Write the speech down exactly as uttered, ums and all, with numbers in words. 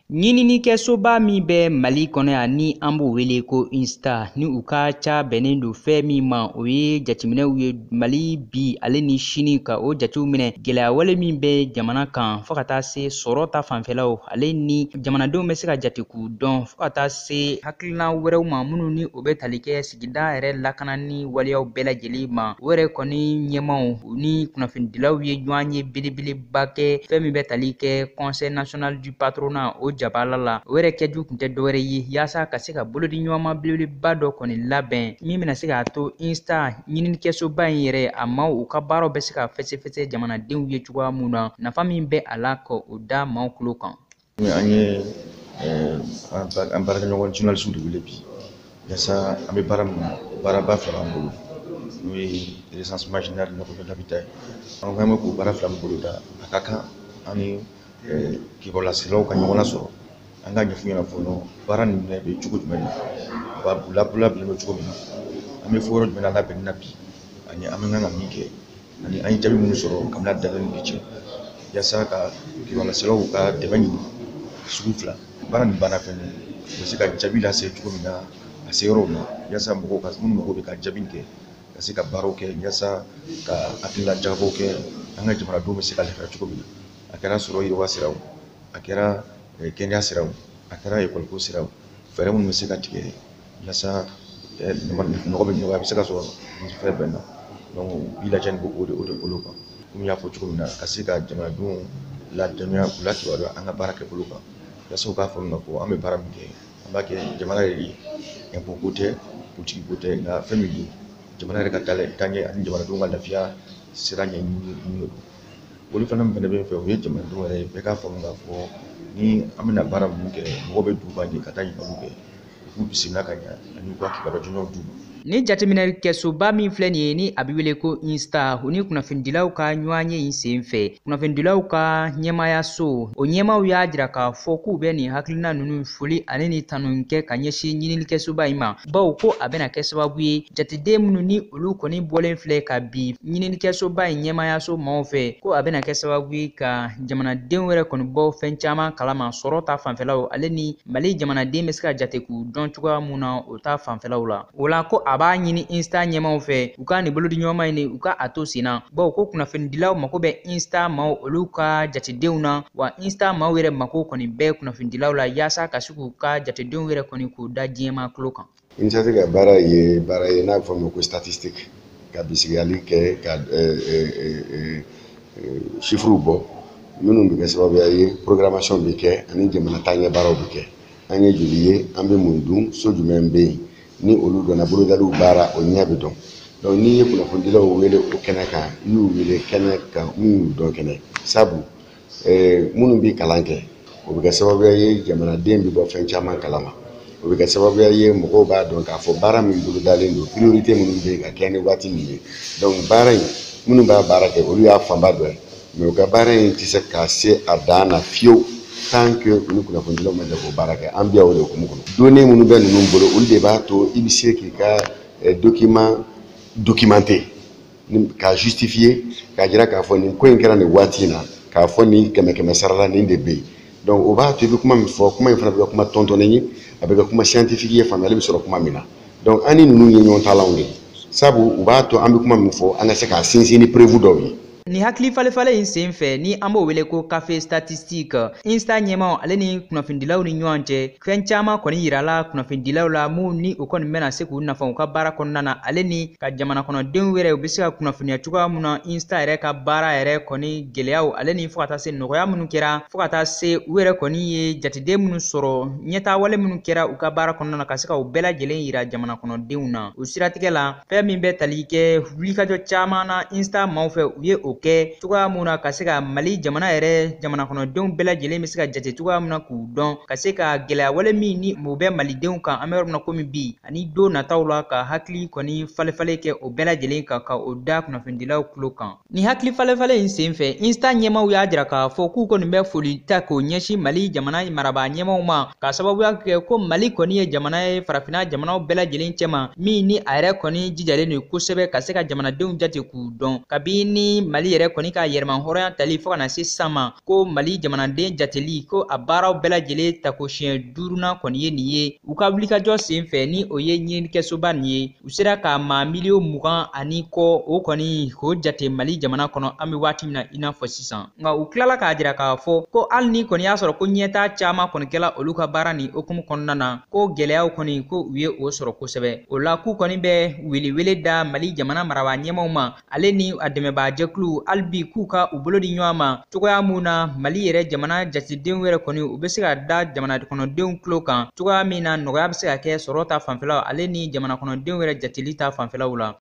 Ɲinini kɛsoba min bɛ Mali kɔnɔ yan ni an b'o wele ko INSTA ni u ka ca bɛnnen don fɛn min ma o ye jateminɛw ye Mali bi ale ni sini ka o jatew minɛ gɛlɛya wale min bɛ jamana kan fo ka taa se sɔrɔ ta fanfɛlaw ale ni jamanadenw bɛ se ka jate k'u dɔn fo ka taa se hakilina wɛrɛw ma minnu ni o bɛ tali kɛ sigida yɛrɛ lakanani waleyaw bɛɛ lajɛlen ma o yɛrɛ kɔni ɲɛmaw ni kunnafonidilaw ye ɲɔgɔn ye belebeleba kɛ fɛn min bɛ tali kɛ Conseil national du patronat o jabala la o yɛrɛ kɛju kun tɛ dɔwɛrɛ ye yaasa ka se ka bolodi ɲɔgɔnma belebeleba dɔ kɔni labɛn min bɛna se k'a to INSTA ɲininikɛsoba in yɛrɛ a maaw u ka baaraw bɛ se ka fɛsɛfɛsɛ jamanadenw ye cogoya mun na nafa min bɛ a la ka o da maaw tulo kan. An ye an baarakɛɲɔgɔn journaliste de wele bi yaasa an bɛ baara min na baaraba fila b'an bolo n'o ye recensement général de l'habitat ye an ko an bɛ k'o baara fila min bolo da a ka kan an ni kibarulasirilaw ka ɲɔgɔn lasɔrɔ an ka ɲɛfɔ ɲɛna fɔlɔ baara nin bɛ cogo jumɛn na u labɛnnen bɛ cogo min na an bɛ fɔ yɔrɔ jumɛn na labɛnni na bi ani an bɛ kan ka min kɛ ani an ye jaabi minnu sɔrɔ kabini a daminɛ bi cɛ yaasa ka kibarulasirilaw ka dɛmɛ ɲini sugu fila baara nin banna fɛnɛ u bɛ se ka jaabi lase cogo min na a se yɔrɔw ma yaasa mɔgɔw ka minnu mago bɛ ka jaabi kɛ ka se ka baaraw kɛ yaasa ka hakilila jagabaw kɛ an ka jamanadenw bɛ se ka lafiya cogo min na a kɛra sɔrɔ yiriwa siraw a kɛra kɛnɛya siraw a kɛra ekɔliko siraw fɛɛrɛ minnu bɛ se ka tigɛ yaasa nɔgɔ bɛ ɲɔgɔn a bɛ se ka sɔrɔ fɛn bɛɛ na donc bi lajɛ nin o de o de bolo kan komi y'a fɔ cogo min na ka se ka jamanadenw ladɔnniya k'u lakibaruya an ka baara kɛbolo kan yaasa u k'a faamu ko an bɛ baara min kɛ an b'a kɛ jamana yɛrɛ ye impôt ko tɛ politique ko tɛ nka fɛn min don jamana yɛrɛ ka taaɲɛ ani jamanadenw ka lafiya sira ɲɛɲini don olu fana fɛnɛ bɛ fɛ o ye jamanadenw yɛrɛ ye bɛɛ k'a faamu k'a fɔ ni an bɛna baara minnu kɛ mɔgɔ bɛ d'u ban de ka taa ɲininkaliw kɛ u k'u bisimila ka ɲɛ ani u ka kibaruya jɔnjɔnw d'u ma. Ni jateminɛ kɛsoba min filɛ nin ye ni a bɛ wele ko INSTA o ni kunnafonidilaw ka ɲɔgɔn ye in sen fɛ kunnafonidilaw ka ɲɛmaayaso o ɲɛmaaw y'a jira k'a fɔ k'u bɛ nin hakilina ninnu foli ani ni tanu kɛ ka ɲɛsin ɲininikɛsoba in ma bawo ko a bɛna kɛ sababu ye jateden minnu ni olu kɔni bɔlen filɛ ka bi ɲininikɛsoba in ɲɛmaayaso maaw fɛ ko a bɛna kɛ sababu ye ka jamanadenw yɛrɛ kɔni bɔ fɛn caman kalama sɔrɔ ta fanfɛlaw ale ni Mali jamanaden bɛ se ka jate k'u dɔn cogoya mun na o ta fanfɛlaw la o la ko a b'a ɲini INSTA ɲɛmaw fɛ u ka nin bolodi ɲɔgɔnma in u ka a to sen na bawo ko kunnafonidilaw mako bɛ INSTA maaw olu ka jatedenw na wa INSTA maaw yɛrɛ mako kɔni bɛ kunnafonidilaw la yaasa ka se k'u ka jatedenw yɛrɛ kɔni k'u da diɲɛma tulo kan. INSTA ka baara ye baara ye n'a bɛ fɔ o ma ko statistique ka bisigiyali kɛ ka chiffres bɔ minnu bɛ kɛ sababuya ye programmation bɛ kɛ ani jamana taaɲɛ baaraw bɛ kɛ an ye joli ye an bɛ mun dun so jumɛn bɛ yen ni olu dɔnna bolodaliw baara o ɲɛ bɛ dɔn donc n'i ye kunnafonidilaw wele o kɛnɛ kan i y'u wele kɛnɛ kan minnu dɔn kɛnɛ sabu minnu bɛ kalan kɛ o bɛ kɛ sababuya ye jamanaden bɛ bɔ fɛn caman kalama o bɛ kɛ sababuya ye mɔgɔw b'a dɔn k'a fɔ baara min bolodalen don priorité minnu bɛ yen ka kɛ ni waati min ye donc baara in minnu b'a baara kɛ olu y'a fanba dɔ ye mais u ka baara in tɛ se ka se a dan na fiyewu tant que olu kunnafonidilaw ma jɛ k'o baara kɛ an bɛ o de hukumu kɔnɔ données minnu bɛ ninnu bolo olu de b'a to i bɛ se k'i ka document documenté k'a justifier k'a jira k'a fɔ nin ko in kɛra nin waati in na k'a fɔ nin kɛmɛ kɛmɛ sara la nin de bɛ yen donc o b'a to i bɛ kuma min fɔ kuma in fana bɛ kɛ kuma tɔntɔnnen ye a bɛ kɛ kuma scientifique ye faamuyali bɛ sɔrɔ kuma min na donc an ni ninnu ye ɲɔgɔn taalanw ye sabu u b'a to an bɛ kuma min fɔ an ka se k'a sinsin ni preuve dɔw ye. Ni hakili falefale in sen fɛ ni an b'o wele ko café statistique INSTA ɲɛmaw ale ni kunnafonidilaw ni ɲɔgɔn cɛ fɛn caman kɔni yirala kunnafonidilaw la mun ni o kɔni bɛna se k'u nafa u ka baara kɔnɔna na ale ni ka jamana kɔnɔdenw yɛrɛ u bɛ se ka kunnafoniya cogoya mun na INSTA yɛrɛ ka baara yɛrɛ kɔni gɛlɛyaw ale ni fo ka taa se nɔgɔya minnu kɛra fo ka taa se u yɛrɛ kɔni ye jateden minnu sɔrɔ ɲɛtaawale minnu kɛra u ka baara kɔnɔna na ka se ka u bɛɛ lajɛlen yira jamana kɔnɔdenw na o siratigɛ la fɛn min bɛ tali kɛ wulikajɔ caman na INSTA maaw fɛ u ye o kɛ cogoya mun na ka se ka Mali jamana yɛrɛ jamana kɔnɔdenw bɛɛ lajɛlen bɛ se ka jate cogoya mun na k'u dɔn ka se ka gɛlɛya wale min ni o bɛ malidenw kan an bɛ yɔrɔ min na komi bi ani don nataw la ka hakili kɔni falefale kɛ o bɛɛ lajɛlen kan ka o da kunnafonidilaw tulo kan ni hakili falefale in sen fɛ INSTA ɲɛmaw y'a jira k'a fɔ k'u kɔni bɛ foli ta k'o ɲɛsin Mali jamana marabaa ɲɛmaw ma ka sababuya kɛ ko Mali kɔni ye jamana ye farafinna jamanaw bɛɛ lajɛlen cɛma min ni a yɛrɛ kɔni jijalen don kosɛbɛ ka se ka jamanadenw jate k'u dɔn kabini Mali Mali yɛrɛ kɔni ka yɛrɛma hɔrɔnya tali fo kana se sama ko Mali jamanaden jateli ko a baaraw bɛɛ lajɛlen tako siɲɛ duurunan kɔni ye nin ye u ka wulikajɔ sen fɛ ni o ye ɲininikɛsoba nin ye u sera ka maa miliyo mugan ani kɔ o kɔni k'o jate Mali jamana kɔnɔ an bɛ waati min na i n'a fɔ sisan nka u tilala k'a jira k'a fɔ ko hali ni kɔni y'a sɔrɔ ko ɲɛtaa caman kɔni kɛla olu ka baara ni okumu kɔnɔna na ko gɛlɛyaw kɔni ko u ye o sɔrɔ kosɛbɛ o la k'u kɔni bɛ welewele da Mali jamana marabaa ɲɛmaw ma ale ni a dɛmɛbaa jɛkulu hali bi k'u ka u bolo di ɲɔgɔn ma cogoya mun na Mali yɛrɛ jamana jatedenw yɛrɛ kɔni u bɛ se ka da jamana kɔnɔdenw tulo kan cogoya min na nɔgɔya bɛ se ka kɛ sɔrɔ ta fanfɛlaw ale ni jamana kɔnɔdenw yɛrɛ jateli ta fanfɛlaw la